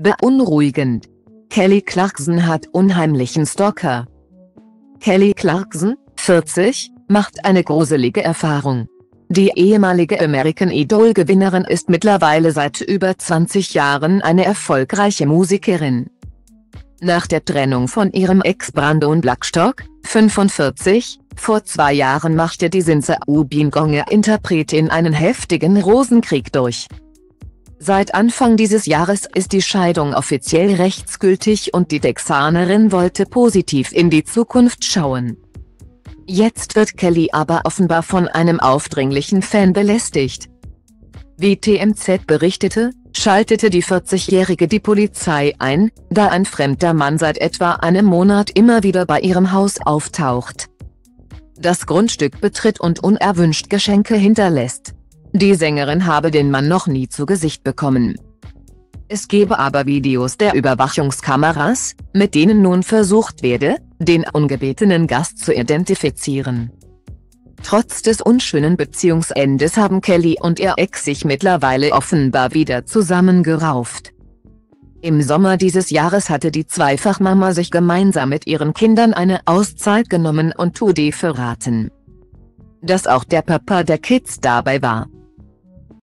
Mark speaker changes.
Speaker 1: Beunruhigend. Kelly Clarkson hat unheimlichen Stalker. Kelly Clarkson, 40, macht eine gruselige Erfahrung. Die ehemalige American Idol-Gewinnerin ist mittlerweile seit über 20 Jahren eine erfolgreiche Musikerin. Nach der Trennung von ihrem Ex-Brandon Blackstock, 45, vor 2 Jahren machte die Sinza Ubingong-Interpretin einen heftigen Rosenkrieg durch. Seit Anfang dieses Jahres ist die Scheidung offiziell rechtsgültig und die Texanerin wollte positiv in die Zukunft schauen. Jetzt wird Kelly aber offenbar von einem aufdringlichen Fan belästigt. Wie TMZ berichtete, schaltete die 40-Jährige die Polizei ein, da ein fremder Mann seit etwa einem Monat immer wieder bei ihrem Haus auftaucht, das Grundstück betritt und unerwünscht Geschenke hinterlässt. Die Sängerin habe den Mann noch nie zu Gesicht bekommen. Es gebe aber Videos der Überwachungskameras, mit denen nun versucht werde, den ungebetenen Gast zu identifizieren. Trotz des unschönen Beziehungsendes haben Kelly und ihr Ex sich mittlerweile offenbar wieder zusammengerauft. Im Sommer dieses Jahres hatte die Zweifachmama sich gemeinsam mit ihren Kindern eine Auszeit genommen und zudem verraten, dass auch der Papa der Kids dabei war.